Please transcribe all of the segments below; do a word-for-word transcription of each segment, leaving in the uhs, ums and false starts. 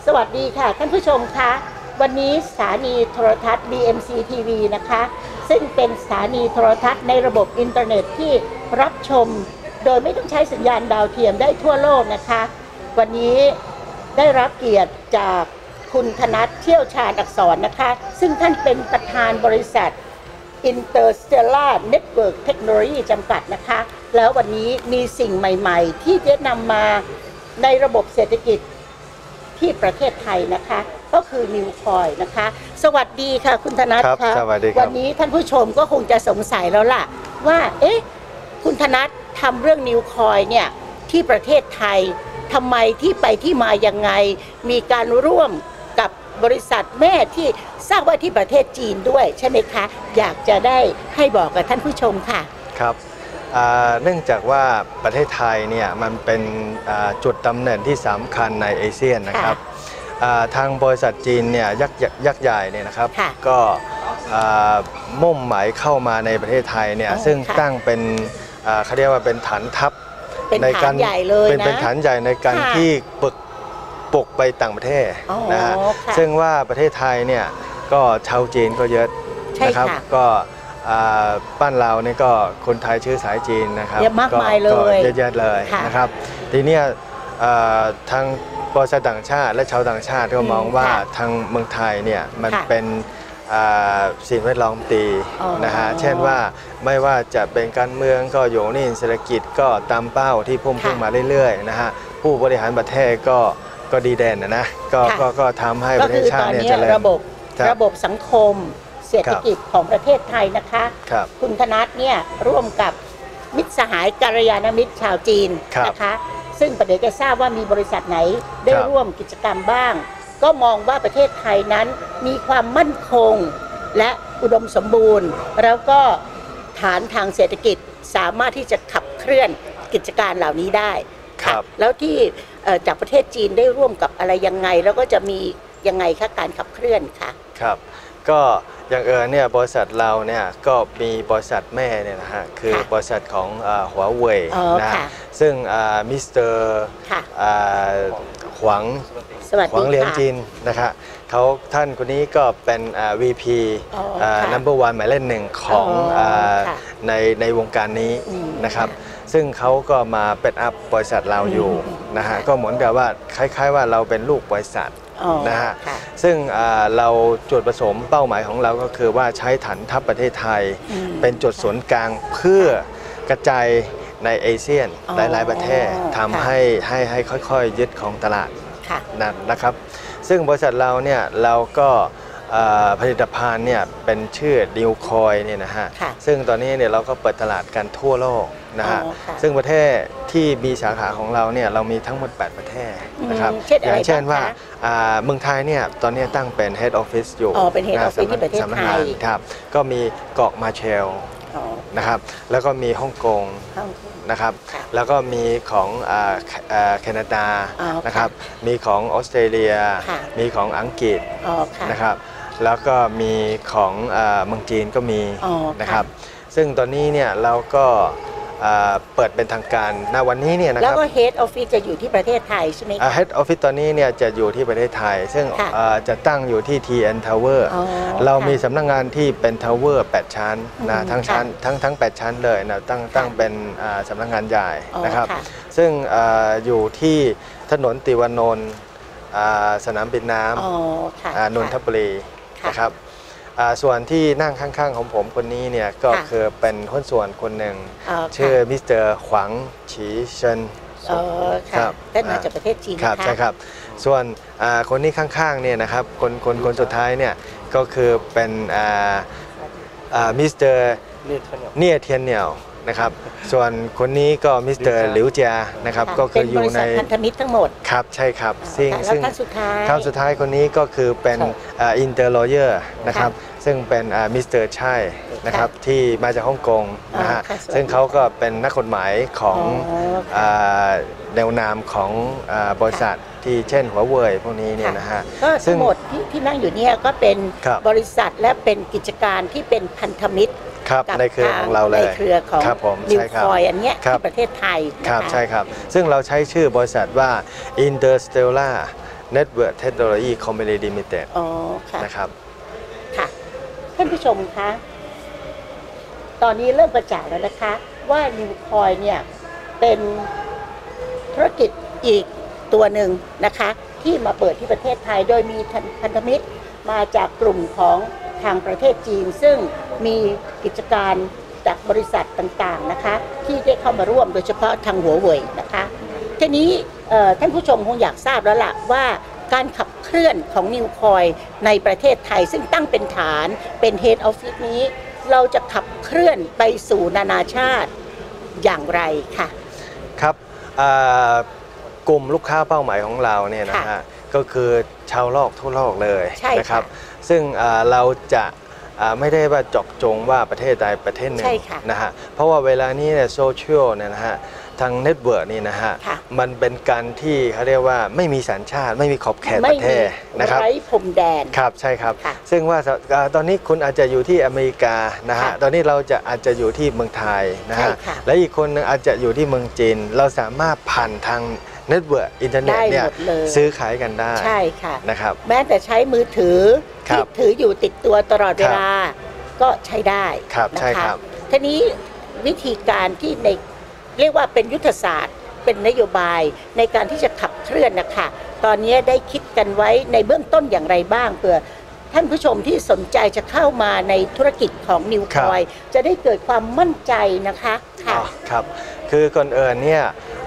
วัสดีค่ะท่านผู้ชมคะวันนี้สถานีโทรทัศน์ บี เอ็ม ซี ที วี นะคะซึ่งเป็นสถานีโทรทัศน์ในระบบอินเทอร์เน็ตที่รับชมโดยไม่ต้องใช้สัญญาณดาวเทียมได้ทั่วโลกนะคะวันนี้ได้รับเกียรติจากคุณธนัทเที่ยวชาญอักษรนะคะซึ่งท่านเป็นประธานบริษัท Interstellar Network Technology จำกัดนะคะแล้ววันนี้มีสิ่งใหม่ๆที่จะนำมาในระบบเศรษฐกิจที่ประเทศไทยนะคะก็คือนิวคอยนะคะสวัสดีค่ะคุณธนัทค่ะสวัสดีครับวันนี้ท่านผู้ชมก็คงจะสงสัยแล้วล่ะว่าเอ๊ะคุณธนัททำเรื่องนิวคอยเนี่ยที่ประเทศไทยทำไมที่ไปที่มายังไงมีการร่วมกับบริษัทแม่ที่สร้างไว้ที่ประเทศจีนด้วยใช่ไหมคะอยากจะได้ให้บอกกับท่านผู้ชมค่ะครับเนื่องจากว่าประเทศไทยเนี่ยมันเป็นจุดกำเนิดที่สำคัญในเอเชียนะครับทางบริษัทจีนเนี่ยยักษ์ยักษ์ใหญ่เนี่ยนะครับก็มุ่งหมายเข้ามาในประเทศไทยเนี่ยซึ่งตั้งเป็นเขาเรียกว่าเป็นฐานทัพในการใหญ่เลยนะเป็นฐานใหญ่ในการที่ปึกปลุกไปต่างประเทศนะฮะซึ่งว่าประเทศไทยเนี่ยก็ชาวจีนก็เยอะนะครับก็บ้านเราเนี่ยก็คนไทยเชื้อสายจีนนะครับเยอะมากมายเลยเยอะๆเลยนะครับทีนี้ทางบริษัทต่างชาติและชาวต่างชาติก็มองว่าทางเมืองไทยเนี่ยมันเป็นสิ่งแวดล้อมดีนะฮะเช่นว่าไม่ว่าจะเป็นการเมืองก็อยู่นี่เศรษฐกิจก็ตามเป้าที่พุ่งขึ้นมาเรื่อยๆนะฮะผู้บริหารประเทศก็ก็ดีเด่นนะนะก็ก็ทำให้ประเทศชาติเนี่ยเจริญระบบระบบสังคมเศรษฐกิจของประเทศไทยนะคะคุณธนัทเนี่ยร่วมกับมิตรสหายกัลยาณมิตรชาวจีนนะคะซึ่งประเดี๋ยวจะทราบว่ามีบริษัทไหนได้ร่วมกิจกรรมบ้างก็มองว่าประเทศไทยนั้นมีความมั่นคงและอุดมสมบูรณ์แล้วก็ฐานทางเศรษฐกิจสามารถที่จะขับเคลื่อนกิจการเหล่านี้ได้ครับแล้วที่จากประเทศจีนได้ร่วมกับอะไรยังไงแล้วก็จะมียังไงคะการขับเคลื่อนค่ะครับก็อย่างเออเนี่ยบริษัทเราเนี่ยก็มีบริษัทแม่เนี่ยนะฮะคือบริษัทของหัวเว่ยนะซึ่งมิสเตอร์หวังหวังเหลียนจินนะครับเขาท่านคนนี้ก็เป็น วี พี number one หมายเลขหนึ่งของในในวงการนี้นะครับซึ่งเขาก็มาเป็นอัพบริษัทเราอยู่นะฮะก็เหมือนกับว่าคล้ายๆว่าเราเป็นลูกบริษัทนะฮะซึ่งเราจุดประสงค์เป้าหมายของเราก็คือว่าใช้ฐานทัพประเทศไทยเป็นจุดศูนย์กลางเพื่อกระจายในเอเชียหลายๆประเทศทำให้ให้ให้ค่อยๆยึดของตลาดนั่นนะครับซึ่งบริษัทเราเนี่ยเราก็ผลิตภัณฑ์เนี่ยเป็นชื่อนิวคอยเนี่ยนะฮะซึ่งตอนนี้เนี่ยเราก็เปิดตลาดกันทั่วโลกนะฮะซึ่งประเทศที่มีสาขาของเราเนี่ยเรามีทั้งหมดแปดประเทศนะครับอย่างเช่นว่าเมืองไทยเนี่ยตอนนี้ตั้งเป็น Head Office อยู่อ๋อเป็น Head Office ที่ประเทศไทยครับก็มีเกาะมาเชลนะครับแล้วก็มีฮ่องกงนะครับแล้วก็มีของแคนาดานะครับมีของออสเตรเลียมีของอังกฤษนะครับแล้วก็มีของเมืองจีนก็มีนะครับซึ่งตอนนี้เนี่ยเราก็เปิดเป็นทางการณวันนี้เนี่ยนะครับแล้วก็ Head Office จะอยู่ที่ประเทศไทยใช่ไหมคะ Head Office ตอนนี้เนี่ยจะอยู่ที่ประเทศไทยซึ่งจะตั้งอยู่ที่ ที เอ็น Tower เรามีสำนักงานที่เป็น Tower แปดชั้นนะทั้งชั้นทั้งทั้งแปดชั้นเลยนะตั้งตั้งเป็นสำนักงานใหญ่นะครับซึ่งอยู่ที่ถนนติวานนท์สนามบินน้ำนนทบุรีนะครับส่วนที่นั่งข้างๆของผมคนนี้เนี่ยก็คือเป็นหุ้นส่วนคนหนึ่งชื่อมิสเตอร์หวังฉีเซินครับได้มาจากประเทศจีนครับใช่ครับส่วนคนนี้ข้างๆเนี่ยนะครับคนคนคนสุดท้ายเนี่ยก็คือเป็นมิสเตอร์เนียเทียนเหนียวนะครับส่วนคนนี้ก็มิสเตอร์หลิวเจียนะครับก็คืออยู่ในพันธมิตรทั้งหมดครับใช่ครับซึ่งซึ่งท่านสุดท้ายท่านสุดท้ายคนนี้ก็คือเป็นอินเตอร์ลอเยอร์นะครับซึ่งเป็นมิสเตอร์ชัยนะครับที่มาจากฮ่องกงนะฮะซึ่งเขาก็เป็นนักกฎหมายของแนวนามของบริษัทที่เช่นหัวเว่ยพวกนี้เนี่ยนะฮะก็ทั้งหมดที่ที่นั่งอยู่เนี่ยก็เป็นบริษัทและเป็นกิจการที่เป็นพันธมิตรในเครือของเราเลยในเครือของนิวคอยอันเนี้ยที่ประเทศไทยครับใช่ครับซึ่งเราใช้ชื่อบริษัทว่า Interstellar Network Technology Company Limited อ๋อค่ะนะครับค่ะท่านผู้ชมคะตอนนี้เริ่มประจักษ์แล้วนะคะว่านิวคอยเนี่ยเป็นธุรกิจอีกตัวหนึ่งนะคะที่มาเปิดที่ประเทศไทยโดยมีพันธมิตรมาจากกลุ่มของทางประเทศจีนซึ่งมีกิจการจากบริษัทต่างๆนะคะที่ได้เข้ามาร่วมโดยเฉพาะทางหัวเว่ยนะคะทีนี้ท่านผู้ชมคงอยากทราบแล้วล่ะว่าการขับเคลื่อนของนิวคอยในประเทศไทยซึ่งตั้งเป็นฐานเป็นเฮดออฟฟิศนี้เราจะขับเคลื่อนไปสู่นานาชาติอย่างไรค่ะครับกลุ่มลูกค้าเป้าหมายของเราเนี่ยนะฮะก็คือชาวโลกทั่วโลกเลยนะครับซึ่งเราจะไม่ได้ว่าเจาะจงว่าประเทศใดประเทศหนึ่งนะฮะเพราะว่าเวลานี้เนี่ยโซเชียลเนี่ยนะฮะทางเน็ตเวิร์กนี่นะฮะมันเป็นการที่เขาเรียกว่าไม่มีสัญชาติไม่มีขอบเขตประเทศนะครับไร้พรมแดนครับใช่ครับซึ่งว่าตอนนี้คุณอาจจะอยู่ที่อเมริกานะฮะตอนนี้เราจะอาจจะอยู่ที่เมืองไทยนะฮะและอีกคนนึงอาจจะอยู่ที่เมืองจีนเราสามารถผ่านทางเน็ตเวิร์กอินเทอร์เน็ตเนี่ยซื้อขายกันได้ใช่ค่ะนะครับแม้แต่ใช้มือถือที่ถืออยู่ติดตัวตลอดเวลาก็ใช้ได้นะคะทีนี้วิธีการที่ในเรียกว่าเป็นยุทธศาสตร์เป็นนโยบายในการที่จะขับเคลื่อนนะคะตอนนี้ได้คิดกันไว้ในเบื้องต้นอย่างไรบ้างเพื่อท่านผู้ชมที่สนใจจะเข้ามาในธุรกิจของนิวคอยจะได้เกิดความมั่นใจนะคะค่ะครับคือก่อนอื่นเนี่ย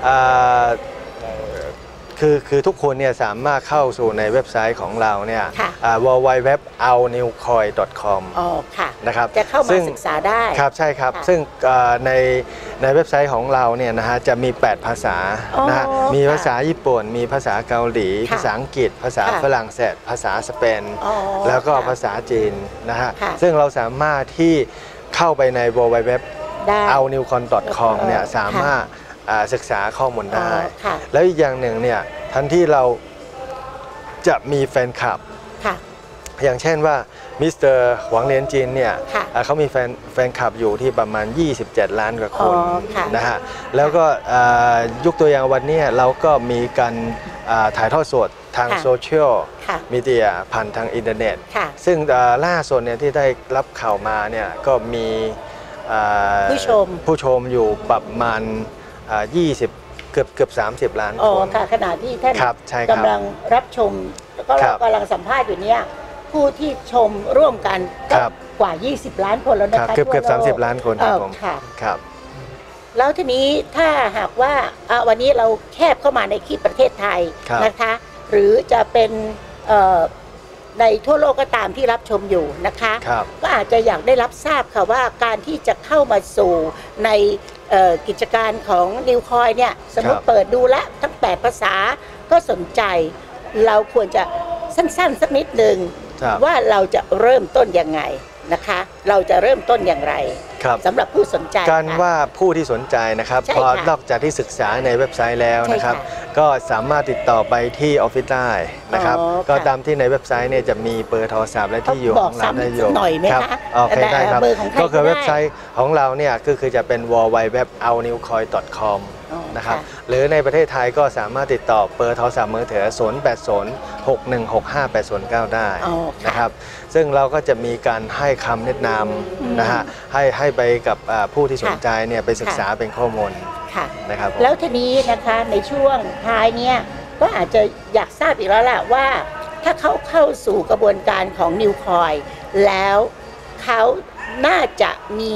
คือคือทุกคนเนี่ยสามารถเข้าสู่ในเว็บไซต์ของเราเนี่ย ดับเบิลยู ดับเบิลยู ดับเบิลยู ดับเบิลยู ดอท เอานิวคอย ดอท คอมอ๋อค่ะนะครับจะเข้ามาศึกษาได้ครับใช่ครับซึ่งในในเว็บไซต์ของเราเนี่ยนะฮะจะมีแปดภาษานะฮะมีภาษาญี่ปุ่นมีภาษาเกาหลีภาษาอังกฤษภาษาฝรั่งเศสภาษาสเปนแล้วก็ภาษาจีนนะฮะซึ่งเราสามารถที่เข้าไปใน ดับเบิลยู ดับเบิลยู ดับเบิลยู ดอท เอานิวคอย ดอท คอม เนี่ยสามารถศึกษาข้อมูลได้แล้วอีกอย่างหนึ่งเนี่ยทันที่เราจะมีแฟนคลับอย่างเช่นว่ามิสเตอร์หวังเหรียญจีนเนี่ยเขามีแฟนแฟนคลับอยู่ที่ประมาณยี่สิบเจ็ดล้านกว่าคนนะฮะแล้วก็ยกตัวอย่างวันนี้เราก็มีการถ่ายทอดสดทางโซเชียลมีเดียผ่านทางอินเทอร์เน็ตซึ่งล่าสุดเนี่ยที่ได้รับข่าวมาเนี่ยก็มีผู้ชมผู้ชมอยู่ประมาณยี่สิบเกือบเกือบสามสิบล้านคนค่ะขณะที่ท่านกำลังรับชมแล้วก็เรากำลังสัมภาษณ์อยู่เนี่ยผู้ที่ชมร่วมกันกว่ายี่สิบล้านคนแล้วนะคะเกือบเกือบสามสิบล้านคนครับผมครับแล้วทีนี้ถ้าหากว่าวันนี้เราแคบเข้ามาในที่ประเทศไทยนะคะหรือจะเป็นในทั่วโลกก็ตามที่รับชมอยู่นะคะก็อาจจะอยากได้รับทราบค่ะว่าการที่จะเข้ามาสู่ในกิจการของนิวคอยเนี่ยสมมติเปิดดูแลทั้งแปดภาษาก็สนใจเราควรจะสั้นๆสักนิดหนึ่งว่าเราจะเริ่มต้นยังไงนะคะเราจะเริ่มต้นอย่างไรสำหรับผู้สนใจการว่าผู้ที่สนใจนะครับพอนอกจากที่ศึกษาในเว็บไซต์แล้วนะครับก็สามารถติดต่อไปที่ออฟฟิศได้นะครับก็ตามที่ในเว็บไซต์เนี่ยจะมีเบอร์โทรศัพท์และที่อยู่ของเราได้อยู่ครับโอเคได้ครับก็คือเว็บไซต์ของเราเนี่ยก็คือจะเป็น ดับเบิลยู ดับเบิลยู ดับเบิลยู ดอท เอานิวคอย ดอท คอม นะครับหรือในประเทศไทยก็สามารถติดต่อเบอร์โทรศัพท์มือถือศูนย์ แปด ศูนย์ หก หนึ่ง หก ห้า แปด ศูนย์ เก้าได้นะครับซึ่งเราก็จะมีการให้คำแนะนำนะฮะให้ให้ไปกับผู้ที่สนใจเนี่ยไปศึกษาเป็นข้อมูลนะครับแล้วทีนี้นะคะในช่วงท้ายเนี่ยก็อาจจะอยากทราบอีกแล้วแหละว่าถ้าเขาเข้าสู่กระบวนการของนิวคอยแล้วเขาน่าจะมี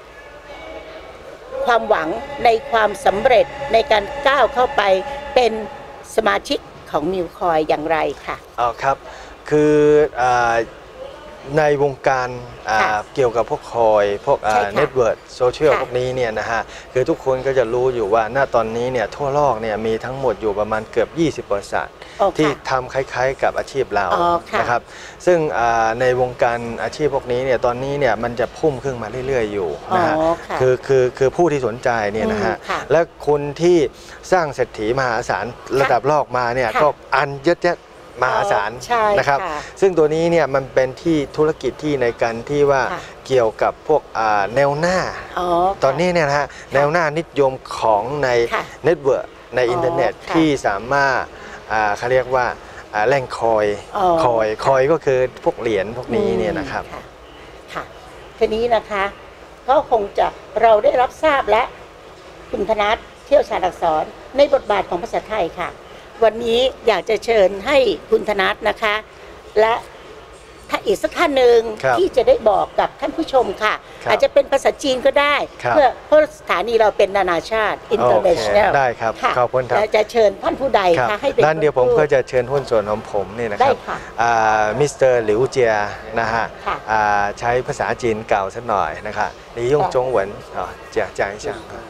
ความหวังในความสำเร็จในการก้าวเข้าไปเป็นสมาชิกของนิวคอยอย่างไรค่ะอ๋อครับคือในวงการเกี่ยวกับพวกคอยพวกเน็ตเวิร์กโซเชียลพวกนี้เนี่ยนะฮะคือทุกคนก็จะรู้อยู่ว่าณตอนนี้เนี่ยทั่วโลกเนี่ยมีทั้งหมดอยู่ประมาณเกือบยี่สิบบริษัทที่ทำคล้ายๆกับอาชีพเรานะครับซึ่งในวงการอาชีพพวกนี้เนี่ยตอนนี้เนี่ยมันจะพุ่งขึ้นมาเรื่อยๆอยู่นะฮะคือคือคือผู้ที่สนใจเนี่ยนะฮะและคนที่สร้างเศรษฐีมหาศาลระดับโลกมาเนี่ยก็อันเยอะแยะมหาศาลนะครับซึ่งตัวนี้เนี่ยมันเป็นที่ธุรกิจที่ในการที่ว่าเกี่ยวกับพวกแนวหน้าตอนนี้เนี่ยนะฮะแนวหน้านิยมของในเน็ตเวิร์กในอินเทอร์เน็ตที่สามารถเขาเรียกว่าแหล่งคอยคอยคอยก็คือพวกเหรียญพวกนี้เนี่ยนะครับค่ะค่ะทีนี้นะคะก็คงจะเราได้รับทราบและคุณธนัทเที่ยวชาญอักษรในบทบาทของภาษาไทยค่ะวันนี้อยากจะเชิญให้คุณธนัทนะคะและถ้าอีกสักท่านหนึ่งที่จะได้บอกกับท่านผู้ชมค่ะอาจจะเป็นภาษาจีนก็ได้เพื่อเพราะสถานีเราเป็นนานาชาติ international ได้ครับขอบคุณครับจะเชิญท่านผู้ใดคะให้เป็นด้านเดียวผมก็จะเชิญหุ้นส่วนของผมนี่นะครับมิสเตอร์หลิวเจียนะฮะใช้ภาษาจีนเก่าสักหน่อยนะครับ你用中文啊讲讲一下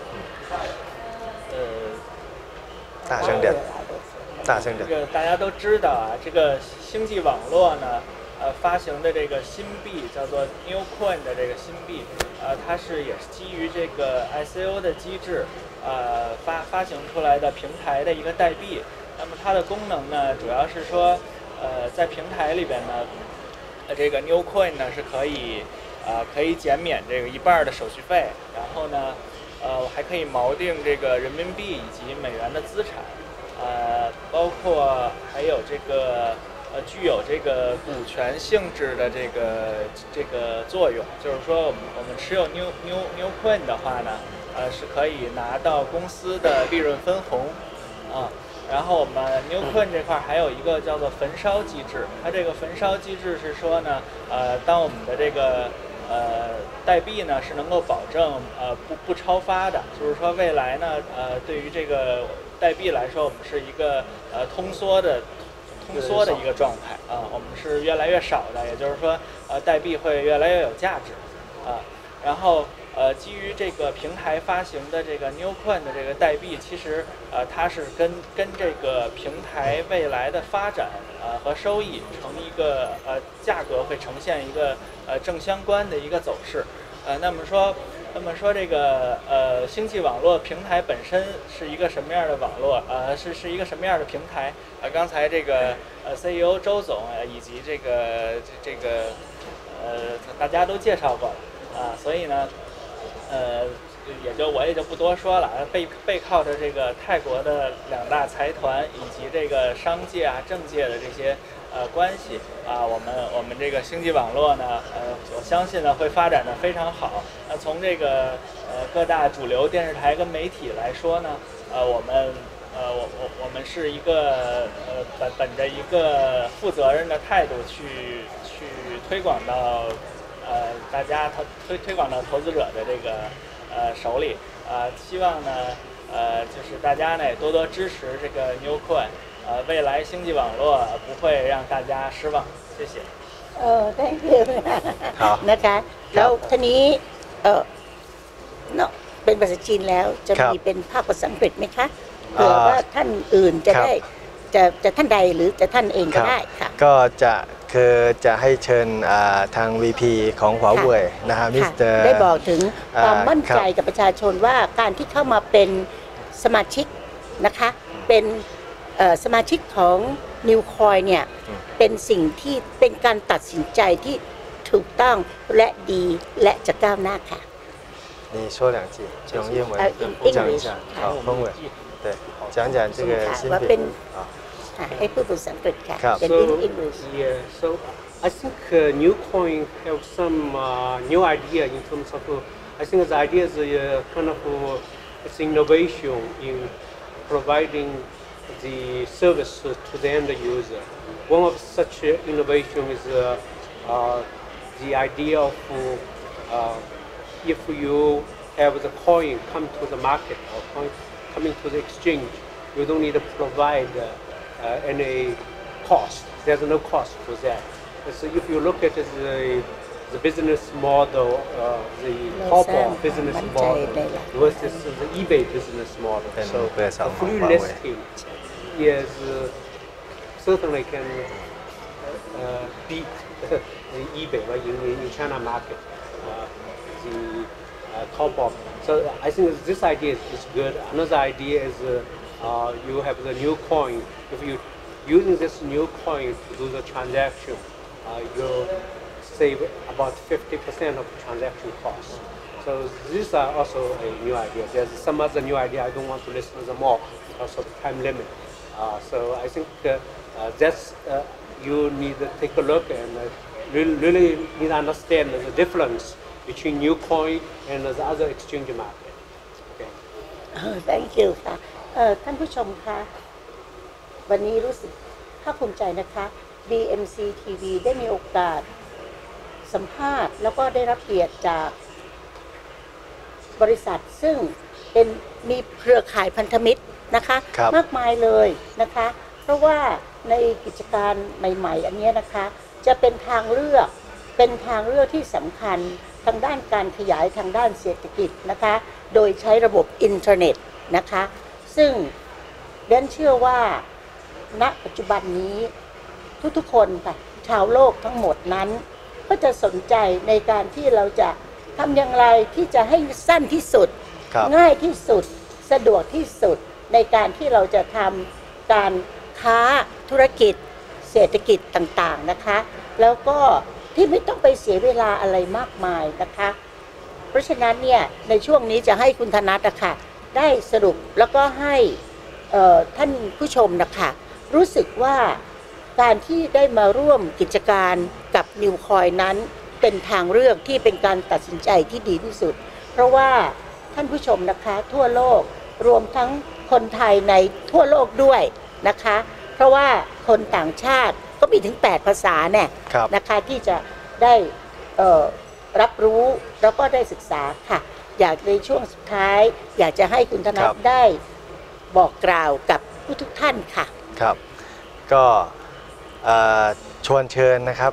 大声点大声点这个大家都知道啊这个星际网络呢呃，发行的这个新币叫做 New Coin 的这个新币，呃，它是也是基于这个 I C O 的机制，呃，发发行出来的平台的一个代币。那么它的功能呢，主要是说，呃，在平台里边呢，呃，这个 New Coin 呢是可以，呃，可以减免这个一半的手续费，然后呢，呃，还可以锚定这个人民币以及美元的资产，呃，包括还有这个。呃，具有这个股权性质的这个这个作用，就是说，我们我们持有 New New New Coin 的话呢，呃，是可以拿到公司的利润分红，啊，然后我们 New Coin 这块还有一个叫做焚烧机制，它这个焚烧机制是说呢，呃，当我们的这个呃代币呢是能够保证呃不不超发的，就是说未来呢，呃，对于这个代币来说，我们是一个呃通缩的。通缩的一个状态啊，我们是越来越少的，也就是说，呃，代币会越来越有价值啊。然后，呃，基于这个平台发行的这个 New Coin 的这个代币，其实呃，它是跟跟这个平台未来的发展呃和收益成一个呃价格会呈现一个呃正相关的一个走势。呃，那么说。那么说这个呃星际网络平台本身是一个什么样的网络？呃，是是一个什么样的平台？呃，刚才这个呃 C E O 周总呃以及这个这这个呃大家都介绍过了啊，所以呢，呃也就我也就不多说了。背背靠着这个泰国的两大财团以及这个商界啊、政界的这些。呃，关系啊，我们我们这个星际网络呢，呃，我相信呢会发展的非常好。那从这个呃各大主流电视台跟媒体来说呢，呃，我们呃我我我们是一个呃本本着一个负责任的态度去去推广到呃大家投推推广到投资者的这个呃手里啊、呃，希望呢呃就是大家呢也多多支持这个 New Coin。呃，未来星际网络不会让大家失望，谢谢。 เออ thank you นะคะแล้วทีนี้เออเนาะเป็นภาษาจีนแล้วจะมีเป็นภาคภาษาอังกฤษไหมคะเผื่อว่าท่านอื่นจะได้จะจะท่านใดหรือจะท่านเองก็ได้ค่ะก็จะคือจะให้เชิญทาง วี พี ของหัวเว่ยนะฮะมิสเตอร์ได้บอกถึงความมั่นใจกับประชาชนว่าการที่เข้ามาเป็นสมาชิกนะคะเป็นสมาชิกของ New Coin เนี่ยเป็นสิ่งที่เป็นการตัดสินใจที่ถูกต้องและดีและจะก้าวหน้าค่ะ你说两句用英文讲一下好中文对讲讲这个新品好ให้พูดภาษาอังกฤษค่ะเป็น English yeah so I think uh, New Coin have some uh, new idea in terms of uh, I think the idea is uh, kind of uh, it's innovation in providing the service to the end user. One of such innovation is uh, uh, the idea of uh, if you have the coin come to the market or coin coming to the exchange, you don't need to provide uh, uh, any cost. There's no cost for that. So if you look at the the business model, uh, the Taobao business model versus the eBay business model, so a free listing is uh, certainly can uh, beat the eBay right, in, in China market, uh, the uh, Taobao. So I think this idea is, is good. Another idea is uh, uh, you have the new coin. If you using this new coin to do the transaction, uh, you save about fifty percent of transaction costs. So these are also a new idea. There's some other new idea. I don't want to list them all because of time limit. Uh, so I think uh, uh, that's uh, you need to take a look and uh, really, really need to understand the difference between new coin and the other exchange market. Okay. Thank you ค่ะท่านผู้ชมคะวันนี้รู้สึกภาคภูมิใจนะคะ บี เอ็ม ซี ที วี ได้มีโอกาสสัมภาษณ์แล้วก็ได้รับเกียรติจากบริษัทซึ่งเป็นมีเครือข่ายพันธมิตรนะคะมากมายเลยนะคะเพราะว่าในกิจการใหม่ๆอันนี้นะคะจะเป็นทางเลือกเป็นทางเลือกที่สำคัญทางด้านการขยายทางด้านเศรษฐกิจนะคะโดยใช้ระบบอินเทอร์เน็ตนะคะซึ่งเดนเชื่อว่าณปัจจุบันนี้ทุกๆคนค่ะชาวโลกทั้งหมดนั้นก็จะสนใจในการที่เราจะทำอย่างไรที่จะให้สั้นที่สุดง่ายที่สุดสะดวกที่สุดในการที่เราจะทำการค้าธุรกิจเศรษฐกิจต่างๆนะคะแล้วก็ที่ไม่ต้องไปเสียเวลาอะไรมากมายนะคะเพราะฉะนั้นเนี่ยในช่วงนี้จะให้คุณธนัทนะคะได้สรุปแล้วก็ให้ท่านผู้ชมนะคะรู้สึกว่าการที่ได้มาร่วมกิจการกับนิวคอยนั้นเป็นทางเลือกที่เป็นการตัดสินใจที่ดีที่สุดเพราะว่าท่านผู้ชมนะคะทั่วโลกรวมทั้งคนไทยในทั่วโลกด้วยนะคะเพราะว่าคนต่างชาติก็มีถึงแปดภาษาเนี่ยนะคะที่จะได้รับรู้แล้วก็ได้ศึกษาค่ะอยากในช่วงสุดท้ายอยากจะให้คุณธนัทได้บอกกล่าวกับผู้ทุกท่านค่ะครับก็ชวนเชิญนะครับ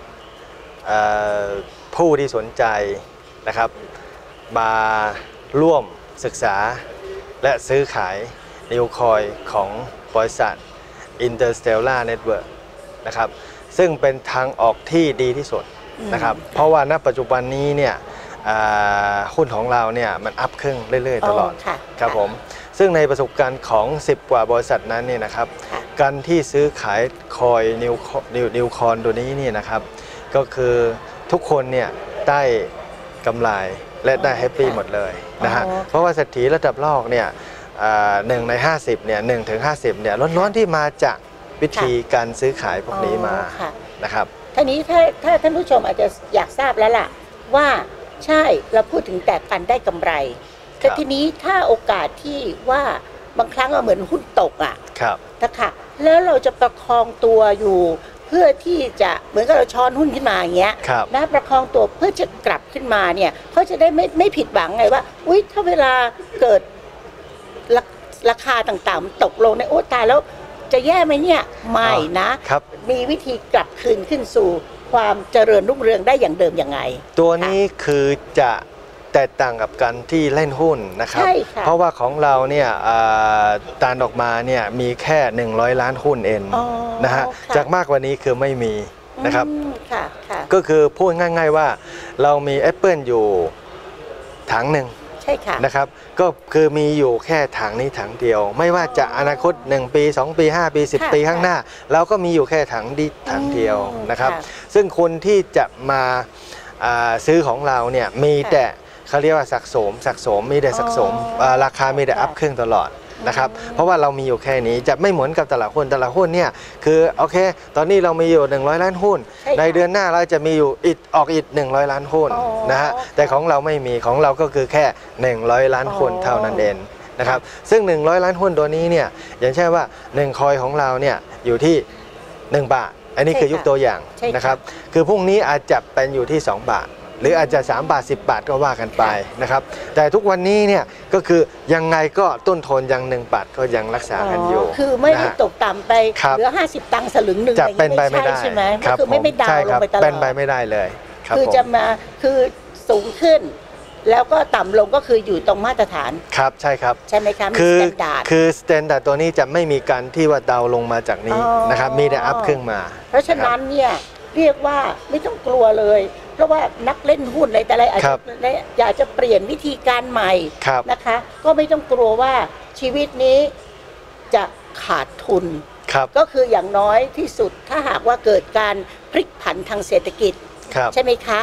ผู้ที่สนใจนะครับมาร่วมศึกษาและซื้อขายนิวคอยของบริษัท Interstellar Network นะครับซึ่งเป็นทางออกที่ดีที่สุดนะครับเพราะว่าณปัจจุบันนี้เนี่ยหุ้นของเราเนี่ยมันอัพขึ้นเรื่อยๆตลอดครับผมซึ่งในประสบการณ์ของสิบกว่าบริษัทนั้นเนี่ยนะครับการที่ซื้อขายคอยนิวนิวคอนตัวนี้นี่นะครับก็คือทุกคนเนี่ยได้กำไรและได้แฮปปี้หมดเลยนะฮะเพราะว่าเศรษฐีระดับโลกเนี่ยหนึ่งในห้าสิบเนี่ยหนึ่งถึงห้าสิบเนี่ยล้วนๆที่มาจากวิธีการซื้อขายพวกนี้มานะครับทีนี้ถ้าถ้าท่านผู้ชมอาจจะอยากทราบแล้วล่ะว่าใช่เราพูดถึงแต่การได้กำไรแต่ทีนี้ถ้าโอกาสที่ว่าบางครั้งเหมือนหุ้นตกอ่ะนะคะแล้วเราจะประคองตัวอยู่เพื่อที่จะเหมือนกับเราช้อนหุ้นขึ้นมาอย่างเงี้ยนะประคองตัวเพื่อจะกลับขึ้นมาเนี่ยเขาจะได้ไม่ไม่ผิดหวังไงว่าอุ๊ยถ้าเวลาเกิดราคาต่างๆตกลงในโอ้ตายแล้วจะแย่ไหมเนี่ยไม่นะมีวิธีกลับคืนขึ้นสู่ความเจริญรุ่งเรืองได้อย่างเดิมยังไงตัวนี้คือจะแตกต่างกับการที่เล่นหุ้นนะครับเพราะว่าของเราเนี่ยตานออกมาเนี่ยมีแค่หนึ่งร้อยล้านหุ้นเองนะฮะจากมากกว่านี้คือไม่มีนะครับก็คือพูดง่ายๆว่าเรามีแอปเปิลอยู่ถังหนึ่งนะครับก็คือมีอยู่แค่ถังนี้ถังเดียวไม่ว่าจะอนาคตหนึ่งปีสองปีห้าปีสิบปีข้างหน้าเราก็มีอยู่แค่ถังดีถังเดียวนะครับซึ่งคนที่จะมาซื้อของเราเนี่ยมีแต่เขาเรียกว่าสะสมสะสมมีแต่สะสมราคามีแต่อัพขึ้นตลอดนะครับเพราะว่าเรามีอยู่แค่นี้จะไม่เหมือนกับตลาดหุ้นตลาดหุ้นเนี่ยคือโอเคตอนนี้เรามีอยู่หนึ่งร้อยล้านหุ้นในเดือนหน้าเราจะมีอยู่อีกออกอีกหนึ่งร้อยล้านหุ้นนะฮะแต่ของเราไม่มีของเราก็คือแค่หนึ่งร้อยล้านหุ้นเท่านั้นเองนะครับซึ่งหนึ่งร้อยล้านหุ้นตัวนี้เนี่ยอย่างเช่นว่าหนึ่งคอยของเราเนี่ยอยู่ที่หนึ่งบาทอันนี้คือยกตัวอย่างนะครับคือพรุ่งนี้อาจจะเป็นอยู่ที่สองบาทหรืออาจจะสามบาทสิบบาทก็ว่ากันไปนะครับแต่ทุกวันนี้เนี่ยก็คือยังไงก็ต้นทุนยังหนึ่งบาทก็ยังรักษากันอยู่คือไม่ได้ตกต่ำไปเหลือห้าสิบตังค์สลึงหนึ่งจะเป็นไปไม่ได้ใช่ไหมคือไม่ไม่ดาวลงไปตลอดเป็นไปไม่ได้เลยคือจะมาคือสูงขึ้นแล้วก็ต่ำลงก็คืออยู่ตรงมาตรฐานครับใช่ครับใช่ไหมคะคือคือสแตนดาร์ดตัวนี้จะไม่มีการที่ว่าดาวลงมาจากนี้นะครับมีแต่อัพขึ้นมาเพราะฉะนั้นเนี่ยเรียกว่าไม่ต้องกลัวเลยเพราะว่านักเล่นหุ้นอะไรแต่อะไรอาจจะอยากจะเปลี่ยนวิธีการใหม่นะคะก็ไม่ต้องกลัวว่าชีวิตนี้จะขาดทุนก็คืออย่างน้อยที่สุดถ้าหากว่าเกิดการพลิกผันทางเศรษฐกิจใช่ไหมคะ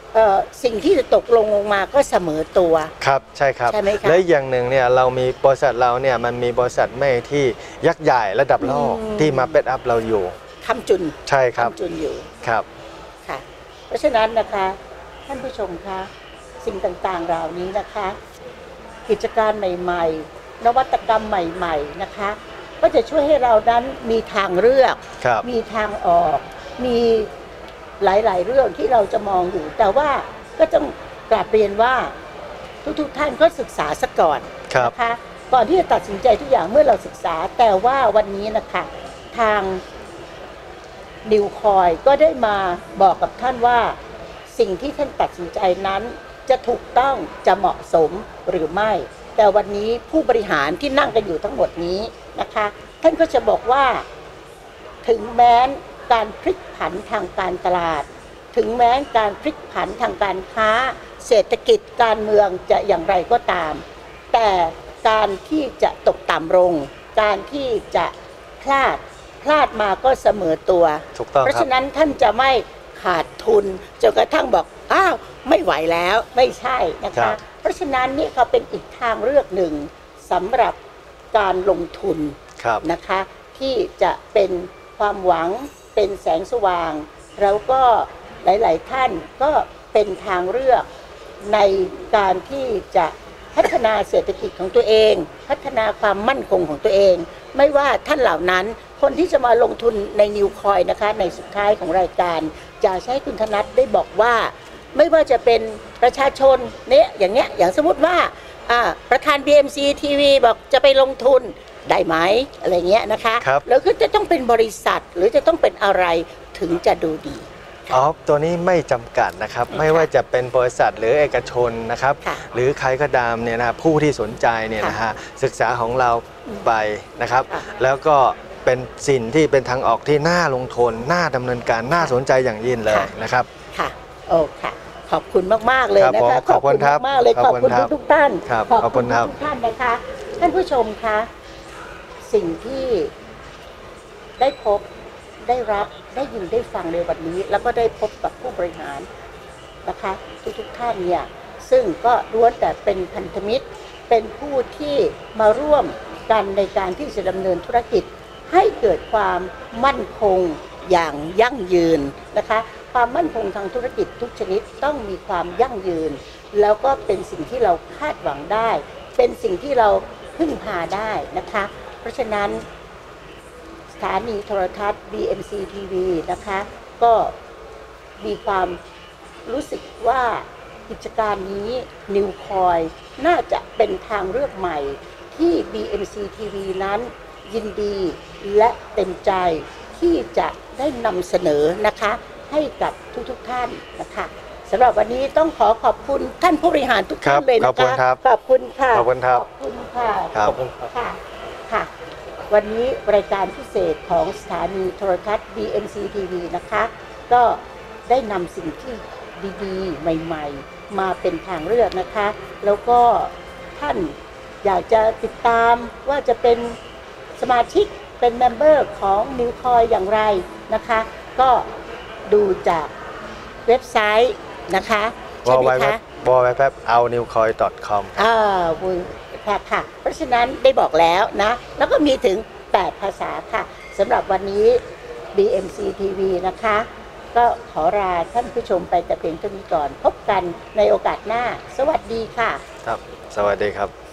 สิ่งที่จะตกลงลงมาก็เสมอตัวครับใช่ครับใช่ไหมคะและอย่างหนึ่งเนี่ยเรามีบริษัทเราเนี่ยมันมีบริษัทแม่ที่ยักษ์ใหญ่ระดับโลกที่มาเป็นอัพเราอยู่คำจุนใช่ครับคำจุนอยู่ครับค่ะเพราะฉะนั้นนะคะท่านผู้ชมคะสิ่งต่างๆเหล่านี้นะคะกิจการใหม่ๆนวัตกรรมใหม่ๆนะคะก็จะช่วยให้เรานั้นมีทางเลือกมีทางออกมีหลายๆเรื่องที่เราจะมองอยู่แต่ว่าก็ต้องกราบเรียนว่าทุกๆท่านก็ศึกษาซะก่อนนะคะก่อนที่จะตัดสินใจทุกอย่างเมื่อเราศึกษาแต่ว่าวันนี้นะคะทางนิวคอยก็ได้มาบอกกับท่านว่าสิ่งที่ท่านตัดสินใจนั้นจะถูกต้องจะเหมาะสมหรือไม่แต่วันนี้ผู้บริหารที่นั่งกันอยู่ทั้งหมดนี้นะคะท่านก็จะบอกว่าถึงแม้การพลิกผันทางการตลาดถึงแม้การพลิกผันทางการค้าเศรษฐกิจการเมืองจะอย่างไรก็ตามแต่การที่จะตกต่ำลงการที่จะพลาดพลาดมาก็เสมอตัวเพราะฉะนั้นท่านจะไม่ขาดทุนจนกระทั่งบอกอ้าวไม่ไหวแล้วไม่ใช่นะคะเพราะฉะนั้นนี่ก็เป็นอีกทางเลือกหนึ่งสำหรับการลงทุนนะคะที่จะเป็นความหวังเป็นแสงสว่างแล้วก็หลายๆท่านก็เป็นทางเลือกในการที่จะพัฒนาเศรษฐกิจของตัวเองพัฒนาความมั่นคงของตัวเองไม่ว่าท่านเหล่านั้นคนที่จะมาลงทุนในนิวคอยนะคะในสุดท้ายของรายการจะใช้คุณธนัทได้บอกว่าไม่ว่าจะเป็นประชาชนเนี่ยอย่างเงี้ยอย่างสมมติว่าประธาน บี เอ็ม ซี ที วี บอกจะไปลงทุนได้ไหมอะไรเงี้ยนะคะแล้วก็จะต้องเป็นบริษัทหรือจะต้องเป็นอะไรถึงจะดูดีอ๋อตัวนี้ไม่จำกัดนะครับไม่ว่าจะเป็นบริษัทหรือเอกชนนะครับหรือใครก็ตามเนี่ยนะผู้ที่สนใจเนี่ยนะฮะศึกษาของเราไปนะครับแล้วก็เป็นสิ่งที่เป็นทางออกที่น่าลงทุนน่าดำเนินการน่าสนใจอย่างยิ่งเลยนะครับค่ะโอ้ค่ะขอบคุณมากๆเลยนะคะขอบคุณมากๆเลยขอบคุณทุกท่านขอบคุณทุกท่านนะคะท่านผู้ชมคะสิ่งที่ได้พบได้รับได้ยินได้ฟังในวันนี้แล้วก็ได้พบกับผู้บริหารนะคะทุกๆท่านเนี่ยซึ่งก็ล้วนแต่เป็นพันธมิตรเป็นผู้ที่มาร่วมกันในการที่จะดำเนินธุรกิจให้เกิดความมั่นคงอย่างยั่งยืนนะคะความมั่นคงทางธุรกิจทุกชนิดต้องมีความยั่งยืนแล้วก็เป็นสิ่งที่เราคาดหวังได้เป็นสิ่งที่เราพึ่งพาได้นะคะเพราะฉะนั้นสถานีโทรทัศน์ บี เอ็ม ซี ที วี นะคะก็มีความรู้สึกว่ากิจการนี้นิวคอยน่าจะเป็นทางเลือกใหม่ที่ บี เอ็ม ซี ที วี นั้นยินดีและเต็มใจที่จะได้นำเสนอนะคะให้กับทุกๆท่านนะคะสำหรับวันนี้ต้องขอขอบคุณท่านผู้บริหารทุกท่านเลยนะคะขอบคุณค่ะขอบคุณครับขอบคุณค่ะขอบคุณค่ะค่ะวันนี้รายการพิเศษของสถานีโทรทัศน์ บี เอ็ม ซี ที วี นะคะก็ได้นำสิ่งที่ดีๆใหม่ๆมาเป็นทางเลือกนะคะแล้วก็ท่านอยากจะติดตามว่าจะเป็นสมาชิกเป็นเมมเบอร์ของนิวคอยอย่างไรนะคะก็ดูจากเว็บไซต์นะคะใช่ไหมคะดับเบิลยู ดับเบิลยู ดับเบิลยู ดอท เอานิวคอย ดอท คอมอ่าค่ะค่ะเพราะฉะนั้นได้บอกแล้วนะแล้วก็มีถึงแปดภาษาค่ะสำหรับวันนี้ บี เอ็ม ซี ที วี นะคะก็ขอลาท่านผู้ชมไปแต่เพียงเท่านี้ก่อนพบกันในโอกาสหน้าสวัสดีค่ะครับสวัสดีครับ